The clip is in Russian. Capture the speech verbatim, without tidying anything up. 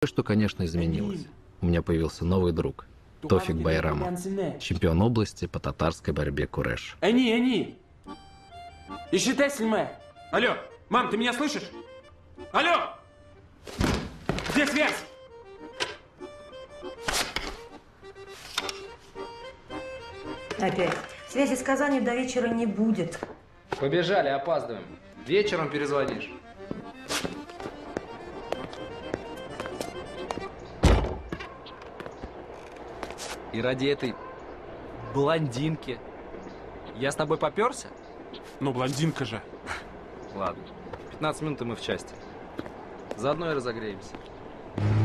Что, конечно, изменилось. У меня появился новый друг. Тофик Байрамов. Чемпион области по татарской борьбе куреш. Они, они! И считай сильме! Алло! Мам, ты меня слышишь? Алло! Где связь? Опять. Связи с Казанью до вечера не будет. Побежали, опаздываем. Вечером перезвонишь. И ради этой блондинки я с тобой попёрся? Ну, блондинка же. Ладно. пятнадцать минут и мы в части. Заодно и разогреемся.